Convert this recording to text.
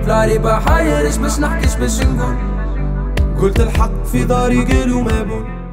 فلاري بحاير ايش باش نحكي ايش باش نقول. قلت الحق في داري قالوا ما بون.